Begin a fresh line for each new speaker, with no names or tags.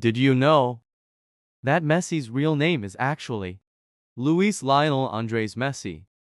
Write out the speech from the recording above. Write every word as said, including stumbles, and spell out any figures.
Did you know that Messi's real name is actually Luis Lionel Andres Messi?